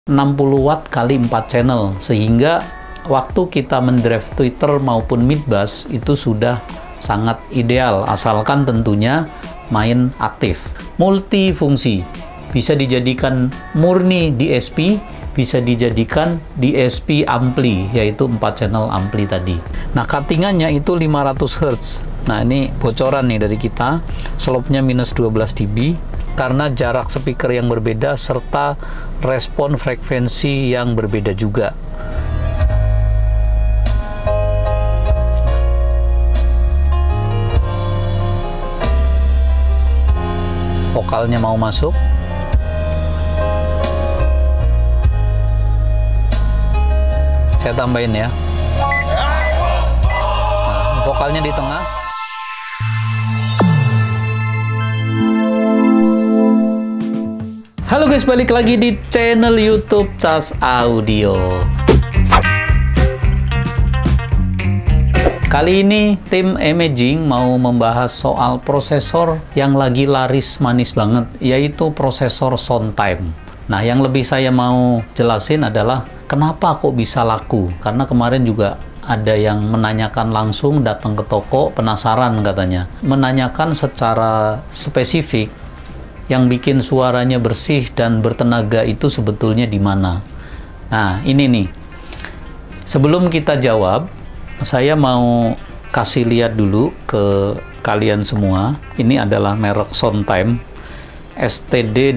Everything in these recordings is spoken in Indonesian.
60 watt kali 4 channel, sehingga waktu kita mendrive tweeter maupun midbus itu sudah sangat ideal, asalkan tentunya main aktif. Multifungsi, bisa dijadikan murni DSP, bisa dijadikan DSP ampli, yaitu 4 channel ampli tadi. Nah, cuttingannya itu 500 Hz. Nah, ini bocoran nih dari kita, slope-nya minus 12 dB, karena jarak speaker yang berbeda serta respon frekuensi yang berbeda juga. Vokalnya mau masuk. Saya tambahin ya. Nah, vokalnya di tengah. Halo guys, balik lagi di channel YouTube Cas Audio. Kali ini tim Imaging mau membahas soal prosesor yang lagi laris manis banget, yaitu prosesor SoundTime. Nah, yang lebih saya mau jelasin adalah kenapa kok bisa laku. Karena kemarin juga ada yang menanyakan langsung, datang ke toko, penasaran katanya. Menanyakan secara spesifik yang bikin suaranya bersih dan bertenaga itu sebetulnya di mana. Nah, ini nih. Sebelum kita jawab, saya mau kasih lihat dulu ke kalian semua. Ini adalah merek SoundTime STD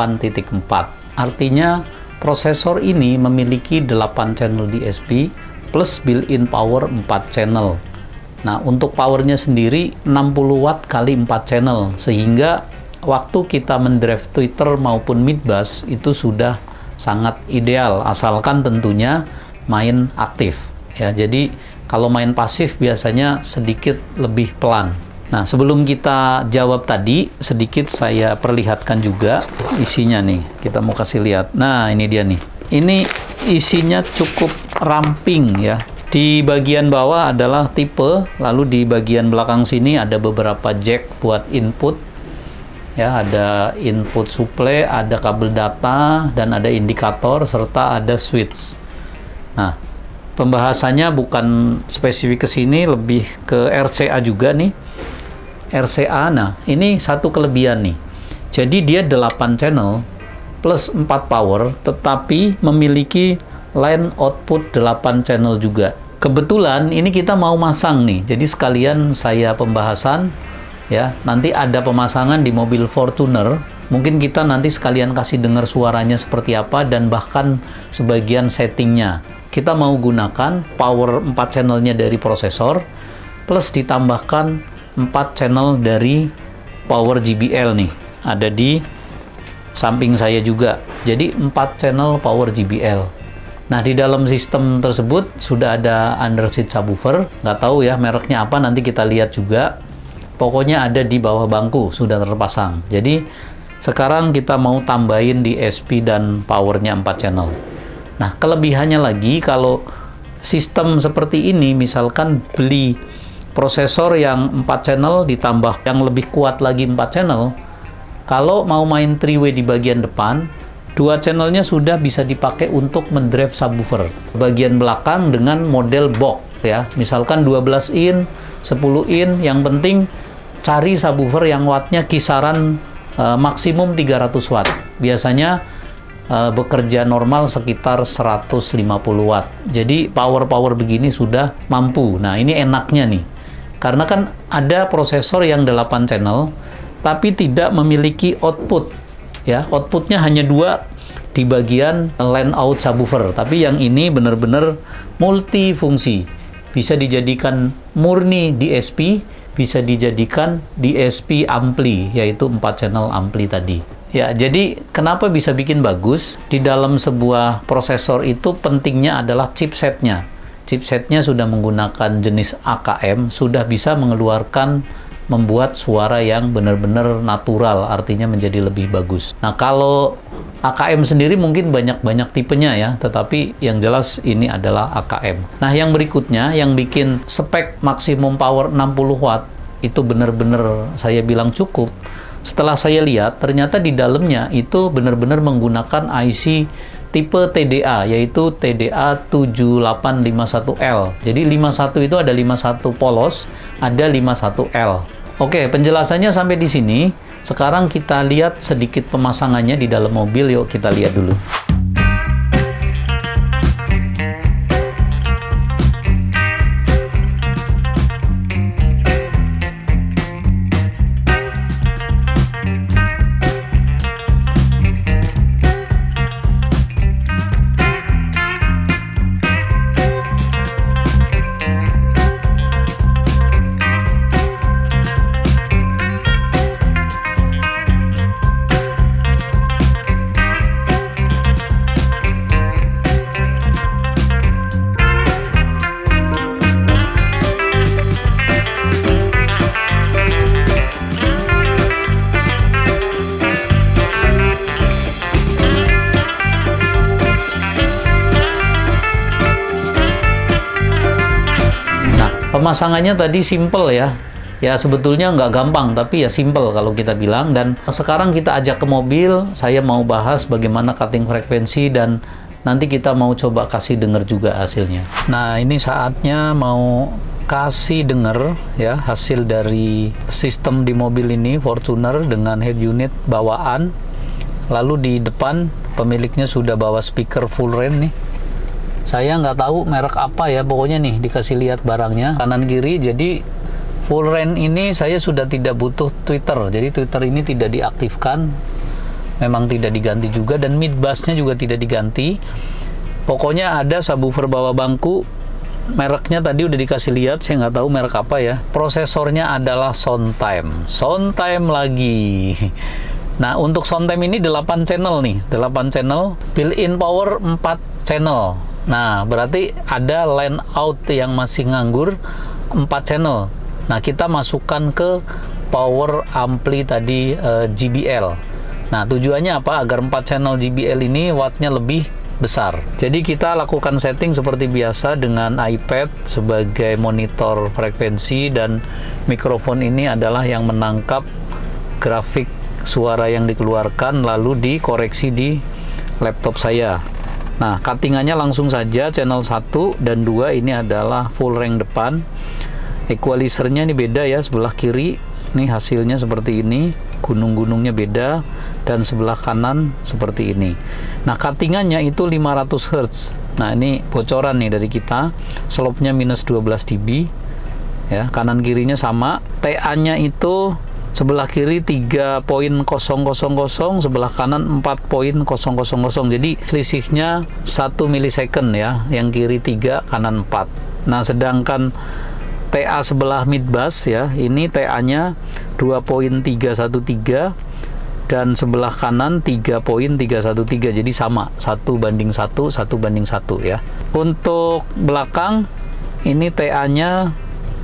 8.4. Artinya prosesor ini memiliki 8 channel DSP plus built-in power 4 channel. Nah, untuk powernya sendiri 60 watt kali 4 channel, sehingga waktu kita mendrive tweeter maupun midbus itu sudah sangat ideal, asalkan tentunya main aktif ya. Jadi kalau main pasif biasanya sedikit lebih pelan. Nah, sebelum kita jawab tadi, sedikit saya perlihatkan juga isinya nih. Kita mau kasih lihat. Nah, ini dia nih. Ini isinya cukup ramping ya. Di bagian bawah adalah tipe, lalu di bagian belakang sini ada beberapa jack buat input. Ya, ada input supply, ada kabel data, dan ada indikator, serta ada switch. Nah, pembahasannya bukan spesifik ke sini, lebih ke RCA juga nih. RCA, nah ini satu kelebihan nih. Jadi dia 8 channel plus 4 power, tetapi memiliki line output 8 channel juga. Kebetulan ini kita mau masang nih, jadi sekalian saya pembahasan ya. Nanti ada pemasangan di mobil Fortuner. Mungkin kita nanti sekalian kasih dengar suaranya seperti apa dan bahkan sebagian settingnya. Kita mau gunakan power 4 channelnya dari prosesor plus ditambahkan 4 channel dari power JBL nih. Ada di samping saya juga. Jadi 4 channel power JBL. Nah, di dalam sistem tersebut sudah ada underseat subwoofer. Nggak tahu ya mereknya apa, nanti kita lihat juga. Pokoknya ada di bawah bangku, sudah terpasang. Jadi sekarang kita mau tambahin DSP dan powernya 4 channel. Nah, kelebihannya lagi kalau sistem seperti ini, misalkan beli prosesor yang 4 channel ditambah yang lebih kuat lagi 4 channel, kalau mau main 3-way di bagian depan, 2 channelnya sudah bisa dipakai untuk mendrive subwoofer. Bagian belakang dengan model box ya, misalkan 12 in, 10 in, yang penting cari subwoofer yang wattnya kisaran maksimum 300 watt. Biasanya bekerja normal sekitar 150 watt. Jadi power begini sudah mampu. Nah, ini enaknya nih. Karena kan ada prosesor yang 8 channel tapi tidak memiliki output ya. Outputnya hanya 2 di bagian line out subwoofer. Tapi yang ini benar-benar multifungsi. Bisa dijadikan murni DSP, bisa dijadikan DSP ampli, yaitu 4 channel ampli tadi. Ya, jadi kenapa bisa bikin bagus? Di dalam sebuah prosesor itu pentingnya adalah chipsetnya. Chipsetnya sudah menggunakan jenis AKM, sudah bisa membuat suara yang benar-benar natural, artinya menjadi lebih bagus. Nah, kalau AKM sendiri mungkin banyak tipenya ya, tetapi yang jelas ini adalah AKM. Nah, yang berikutnya, yang bikin spek maksimum power 60 watt, itu benar-benar saya bilang cukup. Setelah saya lihat, ternyata di dalamnya itu benar-benar menggunakan IC tipe TDA, yaitu TDA 7851L. Jadi 51 itu ada 51 polos, ada 51L. Oke, penjelasannya sampai di sini. Sekarang kita lihat sedikit pemasangannya di dalam mobil. Yuk kita lihat dulu. Pemasangannya tadi simple ya. Ya sebetulnya nggak gampang, tapi ya simple kalau kita bilang. Dan sekarang kita ajak ke mobil, saya mau bahas bagaimana cutting frekuensi dan nanti kita mau coba kasih denger juga hasilnya. Nah ini saatnya mau kasih denger ya hasil dari sistem di mobil ini, Fortuner dengan head unit bawaan. Lalu di depan pemiliknya sudah bawa speaker full range nih. Saya nggak tahu merek apa ya, pokoknya nih dikasih lihat barangnya kanan kiri. Jadi full range ini saya sudah tidak butuh tweeter, jadi tweeter ini tidak diaktifkan, memang tidak diganti juga, dan mid bassnya juga tidak diganti. Pokoknya ada subwoofer bawah bangku, mereknya tadi udah dikasih lihat, saya nggak tahu merek apa ya. Prosesornya adalah Soundtime lagi. Nah untuk Soundtime ini 8 channel nih, 8 channel, built-in power 4 channel. Nah, berarti ada line out yang masih nganggur 4 channel. Nah, kita masukkan ke power ampli tadi JBL. Nah, tujuannya apa? Agar 4 channel JBL ini wattnya lebih besar. Jadi kita lakukan setting seperti biasa dengan iPad sebagai monitor frekuensi, dan mikrofon ini adalah yang menangkap grafik suara yang dikeluarkan lalu dikoreksi di laptop saya. Nah, cuttingannya langsung saja, channel 1 dan 2 ini adalah full range depan. Equalizernya ini beda ya, sebelah kiri ini hasilnya seperti ini, gunung-gunungnya beda, dan sebelah kanan seperti ini. Nah, cuttingannya itu 500 Hz. Nah, ini bocoran nih dari kita, slope-nya minus 12 dB ya, kanan kirinya sama. TA-nya itu sebelah kiri 3.000, sebelah kanan 4.000. Jadi selisihnya 1 milisecond ya, yang kiri 3, kanan 4. Nah sedangkan TA sebelah mid bass ya, ini TA-nya 2.313 dan sebelah kanan 3.313. Jadi sama, 1:1, 1:1 ya. Untuk belakang ini TA-nya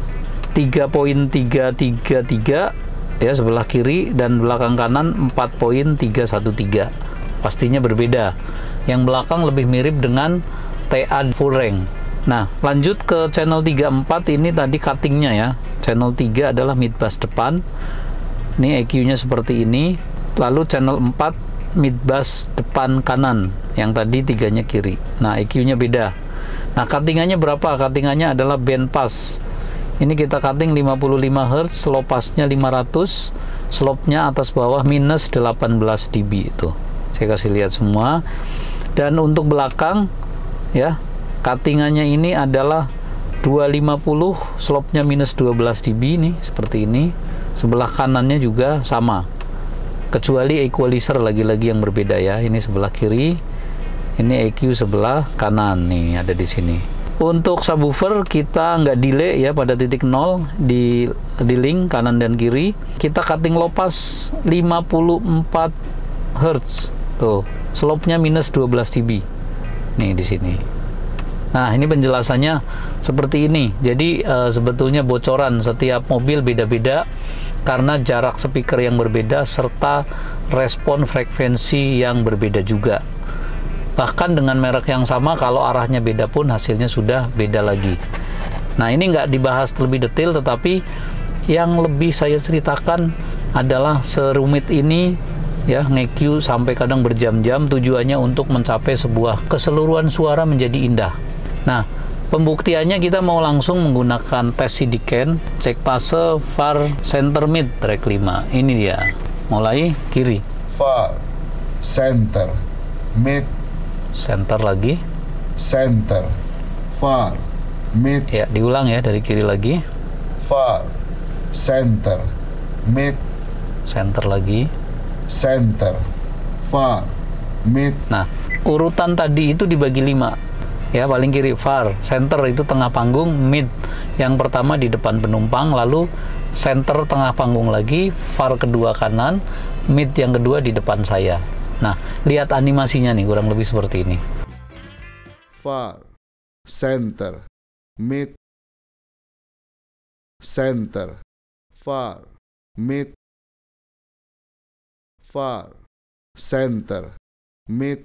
3.333 ya, sebelah kiri, dan belakang kanan 4.313. Pastinya berbeda. Yang belakang lebih mirip dengan TA full range. Nah, lanjut ke channel 3-4, ini tadi cuttingnya ya. Channel 3 adalah mid bass depan. Ini EQ-nya seperti ini. Lalu channel 4 mid bass depan kanan. Yang tadi 3-nya kiri. Nah, EQ-nya beda. Nah, cuttingannya berapa? Cuttingannya adalah band pass. Ini kita cutting 55 Hz, slope passnya 500, slope-nya atas bawah minus 18 dB itu. Saya kasih lihat semua. Dan untuk belakang ya, cuttingannya ini adalah 250, slope-nya minus 12 dB nih, seperti ini. Sebelah kanannya juga sama. Kecuali equalizer lagi-lagi yang berbeda ya. Ini sebelah kiri, ini EQ sebelah kanan nih, ada di sini. Untuk subwoofer kita nggak delay ya pada titik 0 di link kanan dan kiri. Kita cutting low pass 54 Hz. Tuh, slope-nya minus 12 dB. Nih di sini. Nah, ini penjelasannya seperti ini. Jadi sebetulnya bocoran setiap mobil beda-beda karena jarak speaker yang berbeda serta respon frekuensi yang berbeda juga. Bahkan dengan merek yang sama, kalau arahnya beda pun hasilnya sudah beda lagi. Nah, ini nggak dibahas lebih detail, tetapi yang lebih saya ceritakan adalah serumit ini ya, nge-EQ sampai kadang berjam-jam, tujuannya untuk mencapai sebuah keseluruhan suara menjadi indah. Nah, pembuktiannya kita mau langsung menggunakan tes sidecan, cek fase, far, center, mid, track 5. Ini dia. Mulai kiri. Far, center, mid, Center lagi. center, far, mid, Ya, diulang ya, dari kiri lagi. far, center, mid, Center lagi. center, far, mid, Nah, urutan tadi itu dibagi 5. Ya, paling kiri far, center itu tengah panggung, mid yang pertama di depan penumpang, lalu center tengah panggung lagi, far kedua kanan, mid yang kedua di depan saya. Nah, lihat animasinya nih, kurang lebih seperti ini. far, center, mid, center, far, mid, far, center, mid,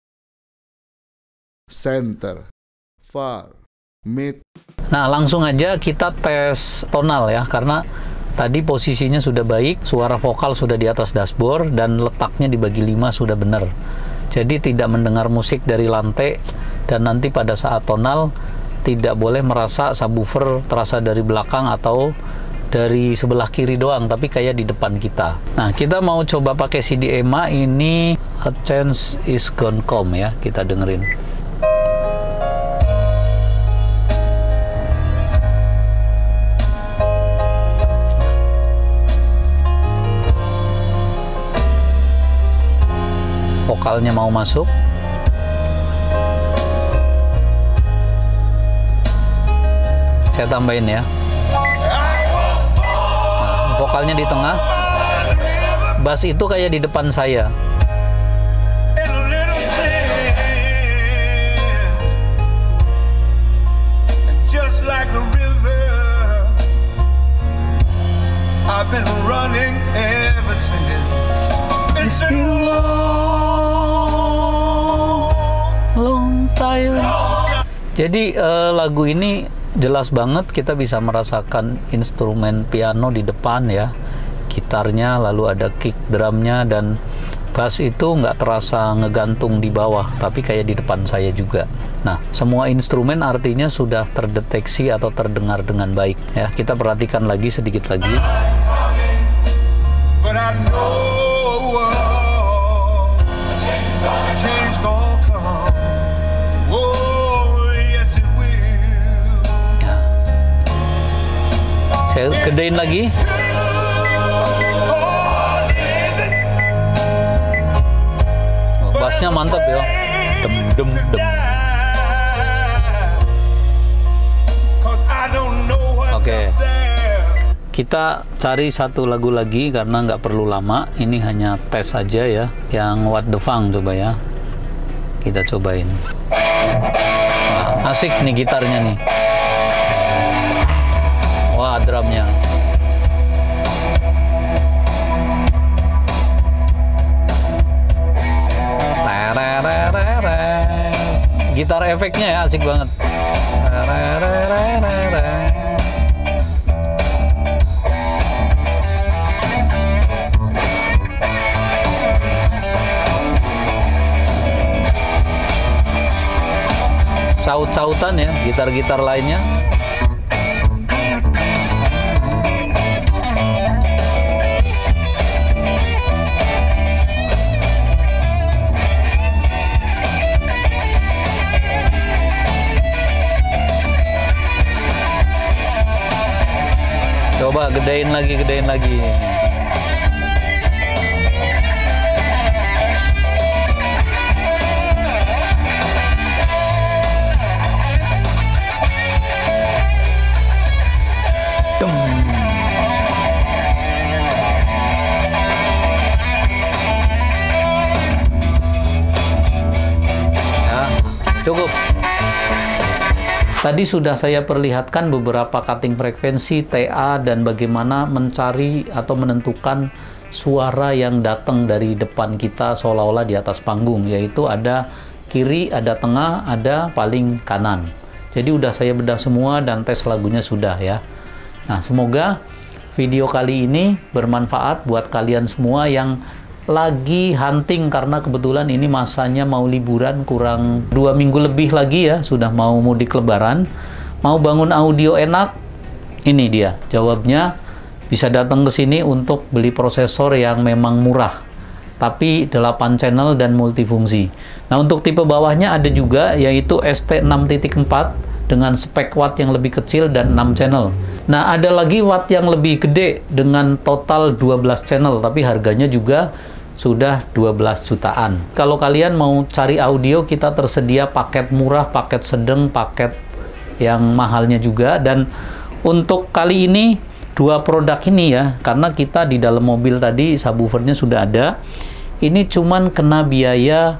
center, far, mid. Nah, langsung aja kita tes tonal ya, karena tadi posisinya sudah baik, suara vokal sudah di atas dashboard, dan letaknya dibagi 5 sudah benar. Jadi tidak mendengar musik dari lantai, dan nanti pada saat tonal tidak boleh merasa subwoofer terasa dari belakang atau dari sebelah kiri doang, tapi kayak di depan kita. Nah, kita mau coba pakai CD EMA ini, A Chance Is Gone Come ya, kita dengerin. Vokalnya mau masuk. Saya tambahin ya. Nah, vokalnya di tengah. Bass itu kayak di depan saya. I've been running ever since. It's been long time. Jadi lagu ini jelas banget kita bisa merasakan instrumen piano di depan ya, gitarnya, lalu ada kick drumnya, dan bass itu nggak terasa ngegantung di bawah, tapi kayak di depan saya juga. Nah, semua instrumen artinya sudah terdeteksi atau terdengar dengan baik ya. Kita perhatikan lagi sedikit lagi. but I know change gonna come. Oh, yes it will. Nah, saya gedein lagi. Oh, bassnya mantap ya. Dem dem dem. Oke. Kita cari satu lagu lagi karena nggak perlu lama. Ini hanya tes saja ya. Yang What the Funk coba ya. Kita cobain. Wah, asik nih gitarnya nih. Wah, drumnya. Gitar efeknya ya asik banget. Saut-sautan ya, gitar-gitar lainnya. Coba gedein lagi, gedein lagi. Cukup. Tadi sudah saya perlihatkan beberapa cutting frekuensi, TA, dan bagaimana mencari atau menentukan suara yang datang dari depan kita seolah-olah di atas panggung, yaitu ada kiri, ada tengah, ada paling kanan. Jadi udah saya bedah semua dan tes lagunya sudah ya. Nah, semoga video kali ini bermanfaat buat kalian semua yang lagi hunting karena kebetulan ini masanya mau liburan, kurang 2 minggu lebih lagi ya, sudah mau mudik lebaran, mau bangun audio enak, ini dia jawabnya. Bisa datang ke sini untuk beli prosesor yang memang murah, tapi 8 channel dan multifungsi. Nah, untuk tipe bawahnya ada juga, yaitu ST6.4 dengan spek watt yang lebih kecil dan 6 channel. Nah, ada lagi watt yang lebih gede dengan total 12 channel, tapi harganya juga sudah 12 jutaan. Kalau kalian mau cari audio, kita tersedia paket murah, paket sedang, paket yang mahalnya juga. Dan untuk kali ini 2 produk ini ya, karena kita di dalam mobil tadi subwoofernya sudah ada, ini cuman kena biaya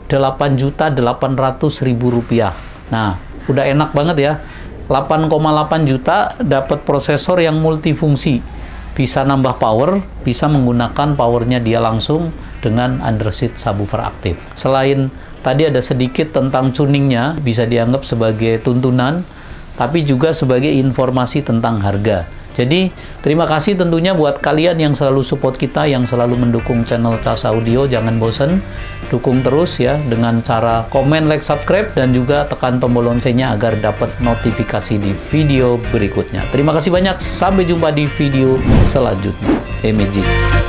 Rp8.800.000. Nah, udah enak banget ya, 8,8 juta dapat prosesor yang multifungsi, bisa nambah power, bisa menggunakan powernya dia langsung dengan underseat subwoofer aktif. Selain tadi ada sedikit tentang tuningnya, bisa dianggap sebagai tuntunan, tapi juga sebagai informasi tentang harga. Jadi, terima kasih tentunya buat kalian yang selalu support kita, yang selalu mendukung channel Cas Audio. Jangan bosen, dukung terus ya dengan cara komen, like, subscribe, dan juga tekan tombol loncengnya agar dapat notifikasi di video berikutnya. Terima kasih banyak, sampai jumpa di video selanjutnya. Magic.